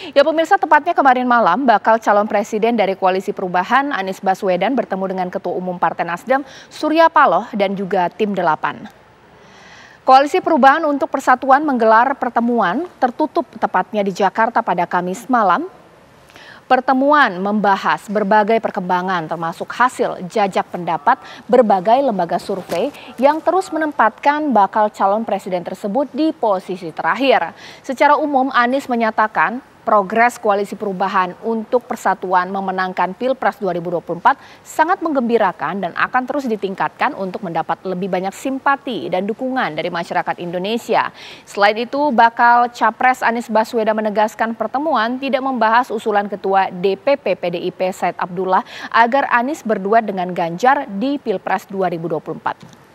Ya pemirsa, tepatnya kemarin malam bakal calon presiden dari Koalisi Perubahan Anies Baswedan bertemu dengan Ketua Umum Partai Nasdem Surya Paloh dan juga tim 8. Koalisi Perubahan untuk Persatuan menggelar pertemuan tertutup tepatnya di Jakarta pada Kamis malam. Pertemuan membahas berbagai perkembangan termasuk hasil jajak pendapat berbagai lembaga survei yang terus menempatkan bakal calon presiden tersebut di posisi terakhir. Secara umum Anies menyatakan progres Koalisi Perubahan untuk Persatuan memenangkan Pilpres 2024 sangat menggembirakan dan akan terus ditingkatkan untuk mendapat lebih banyak simpati dan dukungan dari masyarakat Indonesia. Selain itu, bakal Capres Anies Baswedan menegaskan pertemuan tidak membahas usulan Ketua DPP PDIP Said Abdullah agar Anies berdua dengan Ganjar di Pilpres 2024.